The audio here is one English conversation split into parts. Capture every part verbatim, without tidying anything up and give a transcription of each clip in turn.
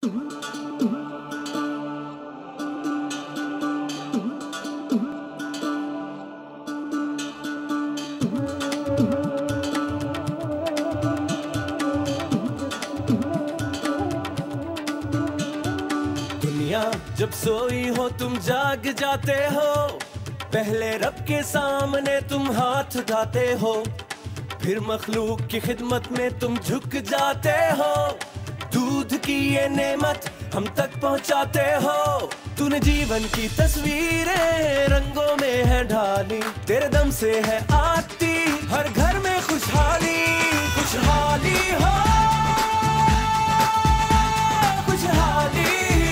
जब सोई हो तुम जाग जाते हो, पहले रब के सामने तुम हाथ उठाते हो, फिर मखलूक की खिदमत में तुम झुक जाते हो। दूध की ये नेमत हम तक पहुंचाते हो। तूने जीवन की तस्वीरें रंगों में है ढाली, तेरे दम से है आती हर घर में खुशहाली। खुशहाली हो, खुशहाली,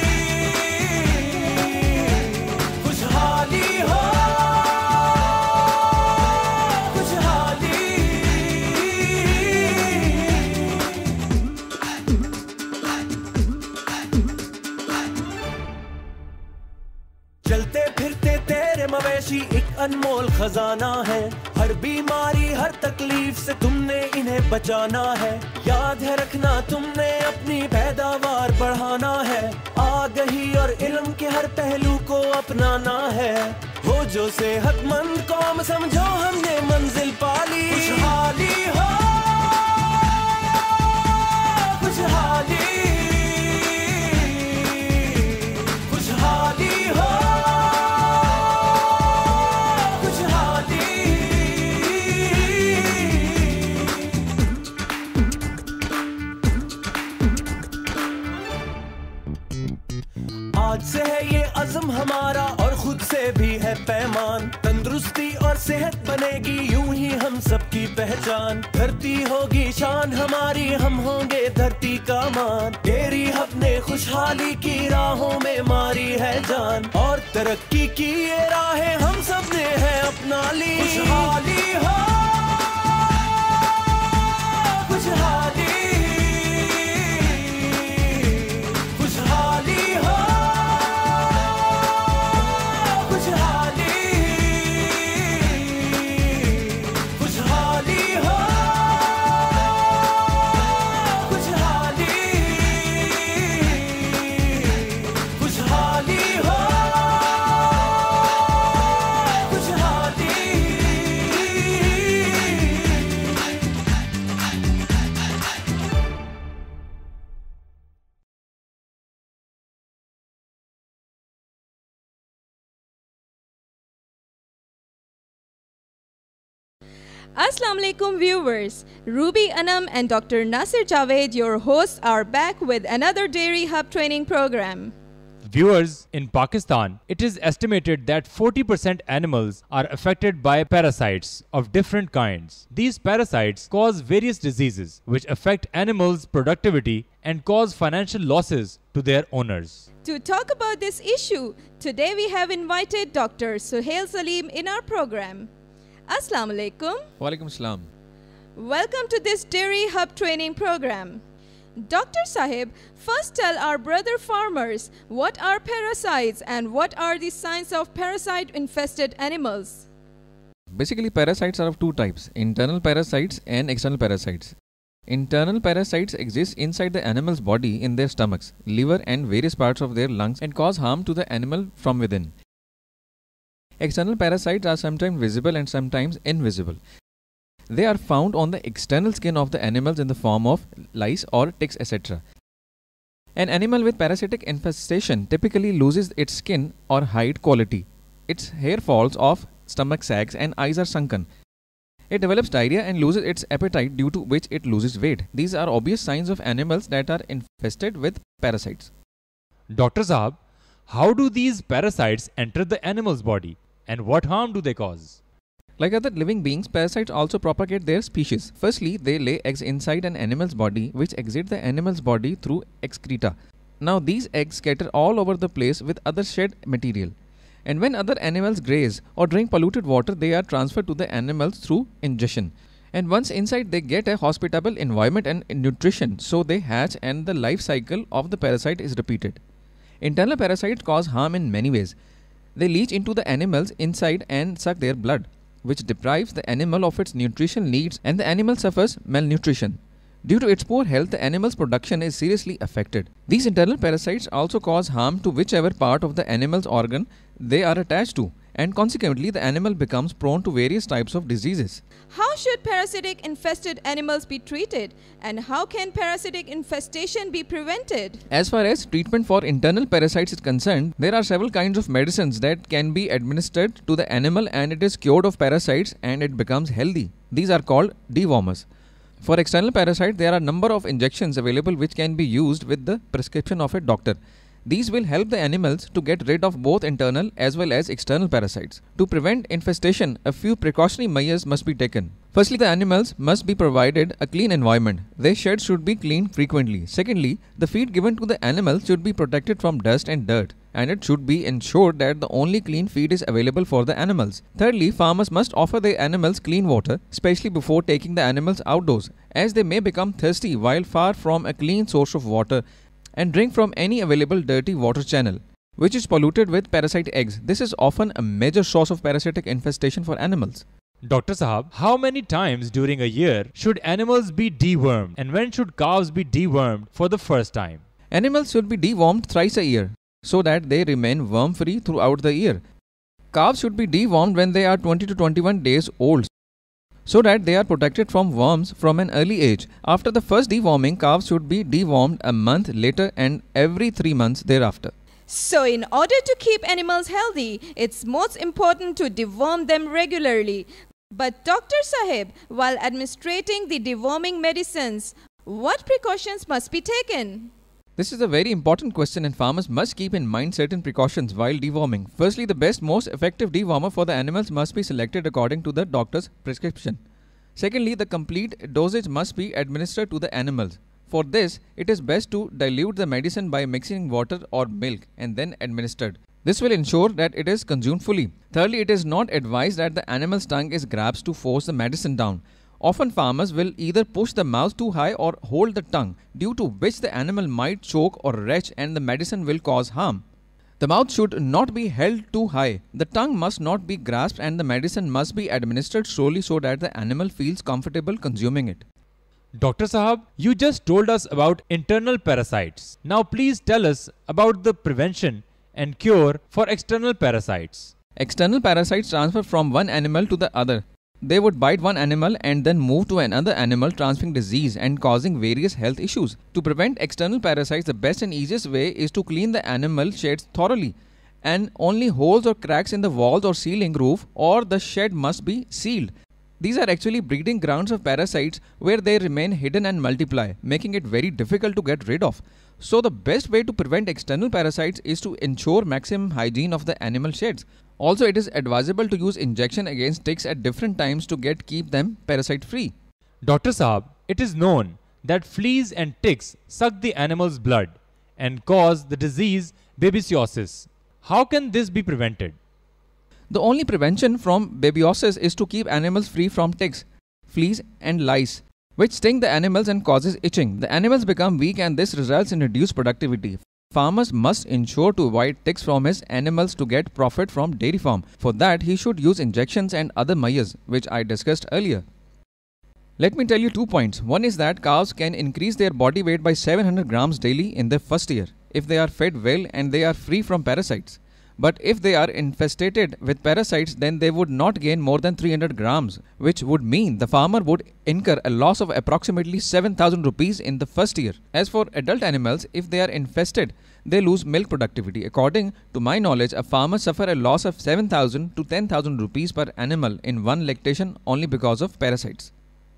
चलते फिरते तेरे मवेशी एक अनमोल खजाना है। हर बीमारी हर तकलीफ से तुमने इन्हें बचाना है। याद है रखना तुमने अपनी पैदावार बढ़ाना है। आगही और इल्म के हर पहलू को अपनाना है। हो जो सेहतमंद कौम समझो हमने मंजिल पाली। खुशहाली हो, खुशहाली, खुशहाली हो, आज से है ये अज़्म हमारा और खुद से भी है पैमान। तंदुरुस्ती और सेहत बनेगी यूं ही हम सबकी पहचान। धरती होगी शान हमारी, हम होंगे धरती का मान। तेरी अपने खुशहाली की राहों में मारी है जान, और तरक्की की ये राहें हम सब ने है अपना ली। खुशहाली हो, खुशहाली, Assalamu alaikum viewers, Ruby Anam and Doctor Nasir Javed, your hosts, are back with another Dairy Hub training program. Viewers, in Pakistan, it is estimated that forty percent animals are affected by parasites of different kinds. These parasites cause various diseases which affect animals' productivity and cause financial losses to their owners. To talk about this issue, today we have invited Doctor Suhail Salim in our program. Assalamu alaikum. Walaikum salam. Welcome to this Dairy Hub training program. Doctor Sahib, first tell our brother farmers what are parasites and what are the signs of parasite infested animals. Basically, parasites are of two types, internal parasites and external parasites. Internal parasites exist inside the animal's body in their stomachs, liver and various parts of their lungs and cause harm to the animal from within. External parasites are sometimes visible and sometimes invisible. They are found on the external skin of the animals in the form of lice or ticks, et cetera. An animal with parasitic infestation typically loses its skin or hide quality. Its hair falls off, stomach sags, and eyes are sunken. It develops diarrhea and loses its appetite, due to which it loses weight. These are obvious signs of animals that are infested with parasites. Doctor Saab, how do these parasites enter the animal's body and what harm do they cause? Like other living beings, parasites also propagate their species. Firstly, they lay eggs inside an animal's body which exit the animal's body through excreta. Now these eggs scatter all over the place with other shed material. And when other animals graze or drink polluted water, they are transferred to the animals through ingestion. And once inside, they get a hospitable environment and nutrition, so they hatch and the life cycle of the parasite is repeated. Internal parasites cause harm in many ways. They leach into the animals inside and suck their blood, which deprives the animal of its nutritional needs, and the animal suffers malnutrition. Due to its poor health, the animal's production is seriously affected. These internal parasites also cause harm to whichever part of the animal's organ they are attached to, and consequently the animal becomes prone to various types of diseases. How should parasitic infested animals be treated, and how can parasitic infestation be prevented? As far as treatment for internal parasites is concerned, there are several kinds of medicines that can be administered to the animal and it is cured of parasites and it becomes healthy. These are called dewormers. For external parasites, there are a number of injections available which can be used with the prescription of a doctor. These will help the animals to get rid of both internal as well as external parasites. To prevent infestation, a few precautionary measures must be taken. Firstly, the animals must be provided a clean environment. Their sheds should be cleaned frequently. Secondly, the feed given to the animals should be protected from dust and dirt, and it should be ensured that the only clean feed is available for the animals. Thirdly, farmers must offer their animals clean water, especially before taking the animals outdoors, as they may become thirsty while far from a clean source of water and drink from any available dirty water channel, which is polluted with parasite eggs. This is often a major source of parasitic infestation for animals. Doctor Sahab, how many times during a year should animals be dewormed, and when should cows be dewormed for the first time? Animals should be dewormed thrice a year so that they remain worm-free throughout the year. Calves should be dewormed when they are twenty to twenty-one days old, so that they are protected from worms from an early age. After the first deworming, calves should be dewormed a month later and every three months thereafter. So, in order to keep animals healthy, it's most important to deworm them regularly. But Doctor Sahib, while administrating the deworming medicines, what precautions must be taken? This is a very important question, and farmers must keep in mind certain precautions while deworming. Firstly, the best, most effective dewormer for the animals must be selected according to the doctor's prescription. Secondly, the complete dosage must be administered to the animals. For this, it is best to dilute the medicine by mixing water or milk and then administered. This will ensure that it is consumed fully. Thirdly, it is not advised that the animal's tongue is grasped to force the medicine down. Often farmers will either push the mouth too high or hold the tongue, due to which the animal might choke or retch and the medicine will cause harm. The mouth should not be held too high. The tongue must not be grasped and the medicine must be administered slowly so that the animal feels comfortable consuming it. Doctor Sahab, you just told us about internal parasites. Now please tell us about the prevention and cure for external parasites. External parasites transfer from one animal to the other. They would bite one animal and then move to another animal, transferring disease and causing various health issues. To prevent external parasites, the best and easiest way is to clean the animal sheds thoroughly, and only holes or cracks in the walls or ceiling roof or the shed must be sealed. These are actually breeding grounds of parasites where they remain hidden and multiply, making it very difficult to get rid of. So the best way to prevent external parasites is to ensure maximum hygiene of the animal sheds. Also, it is advisable to use injection against ticks at different times to get keep them parasite free. Doctor Sahab, it is known that fleas and ticks suck the animal's blood and cause the disease babesiosis. How can this be prevented? The only prevention from babesiosis is to keep animals free from ticks, fleas and lice, which sting the animals and causes itching. The animals become weak and this results in reduced productivity. Farmers must ensure to avoid ticks from his animals to get profit from dairy farm. For that, he should use injections and other measures, which I discussed earlier. Let me tell you two points. One is that cows can increase their body weight by seven hundred grams daily in their first year, if they are fed well and they are free from parasites. But if they are infested with parasites, then they would not gain more than three hundred grams, which would mean the farmer would incur a loss of approximately seven thousand rupees in the first year. As for adult animals, if they are infested, they lose milk productivity. According to my knowledge, a farmer suffers a loss of seven thousand to ten thousand rupees per animal in one lactation only because of parasites.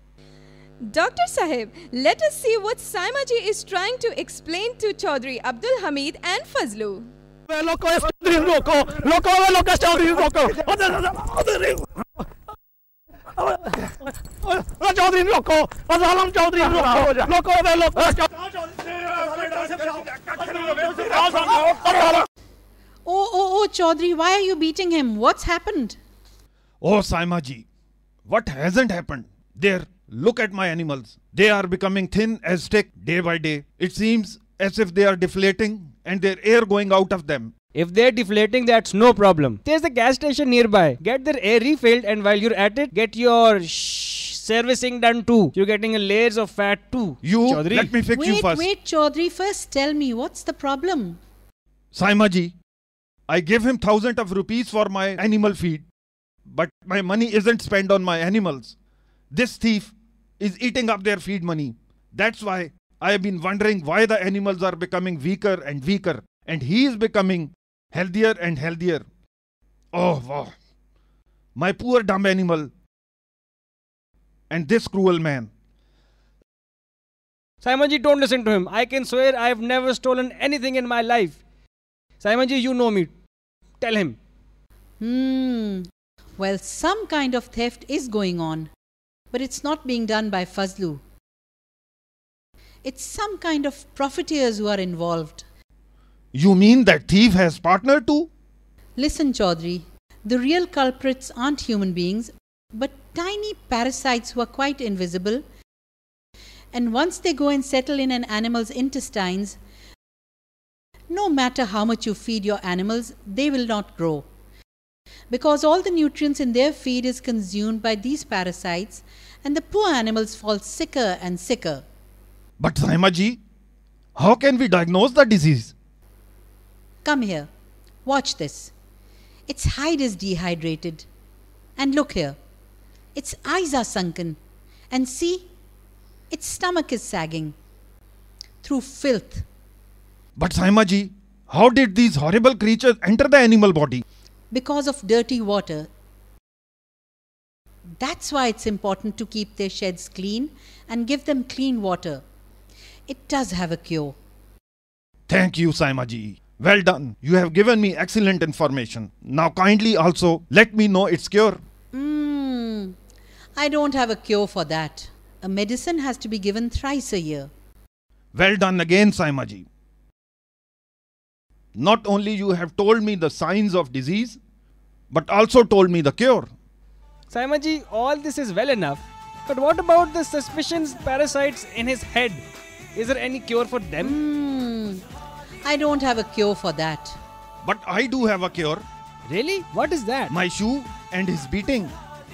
Doctor Sahib, let us see what Saimaji is trying to explain to Chaudhry Abdul Hamid and Fazlu. Loco, loco, loco, loco, Chaudhry, loco. Chaudhry, loco. Azalam Chaudhry, loco. Loco, loco. Oh, oh, oh, Chaudhry, why are you beating him? What's happened? Oh, Saimaji, what hasn't happened? There, look at my animals. They are becoming thin as stick day by day. It seems as if they are deflating and their air going out of them. If they're deflating, that's no problem. There's a gas station nearby. Get their air refilled, and while you're at it, get your shh servicing done too. You're getting a layers of fat too. You, Chaudhary. let me fix you Wait, first. wait, Chaudhary, first tell me, what's the problem? Saima ji, I give him thousand of rupees for my animal feed, but my money isn't spent on my animals. This thief is eating up their feed money. That's why I have been wondering why the animals are becoming weaker and weaker, and he is becoming healthier and healthier. Oh, wow. My poor dumb animal. And this cruel man. Simon ji, don't listen to him. I can swear I have never stolen anything in my life. Simon ji, you know me. Tell him. Hmm. Well, some kind of theft is going on, but it's not being done by Fazlu. It's some kind of profiteers who are involved. You mean that thief has partner too? Listen, Chaudhary, the real culprits aren't human beings, but tiny parasites who are quite invisible. And once they go and settle in an animal's intestines, no matter how much you feed your animals, they will not grow. Because all the nutrients in their feed is consumed by these parasites, and the poor animals fall sicker and sicker. But Saima ji, how can we diagnose the disease? Come here. Watch this. Its hide is dehydrated. And look here. Its eyes are sunken. And see, its stomach is sagging. Through filth. But Saima ji, how did these horrible creatures enter the animal body? Because of dirty water. That's why it's important to keep their sheds clean and give them clean water. It does have a cure. Thank you, Saima ji. Well done. You have given me excellent information. Now kindly also let me know its cure. Hmm. I don't have a cure for that. A medicine has to be given thrice a year. Well done again, Saima ji. Not only you have told me the signs of disease, but also told me the cure. Simon ji, all this is well enough. But what about the suspicions parasites in his head? Is there any cure for them? Hmm. I don't have a cure for that. But I do have a cure. Really? What is that? My shoe and his beating.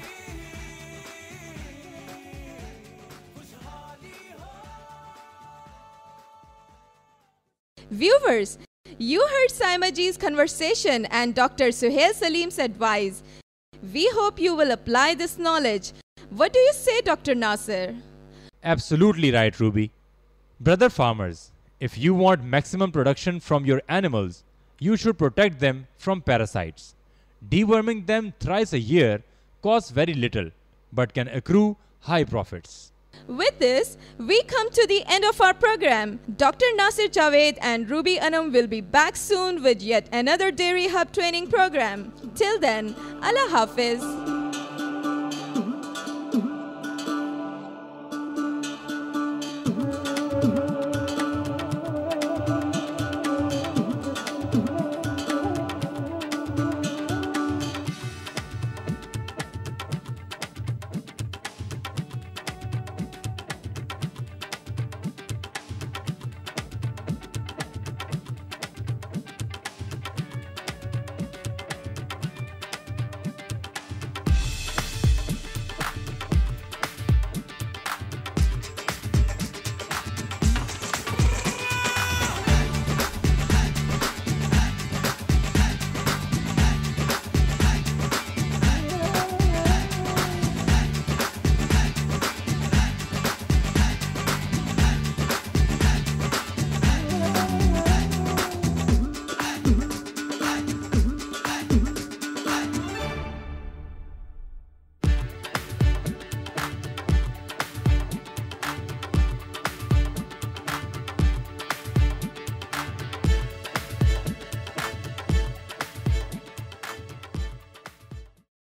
Viewers, you heard Saima ji's conversation and Doctor Suhail Salim's advice. We hope you will apply this knowledge. What do you say, Doctor Nasir? Absolutely right, Ruby. Brother farmers, if you want maximum production from your animals, you should protect them from parasites. Deworming them thrice a year costs very little, but can accrue high profits. With this, we come to the end of our program. Doctor Nasir Javed and Ruby Anam will be back soon with yet another Dairy Hub training program. Till then, Allah Hafiz.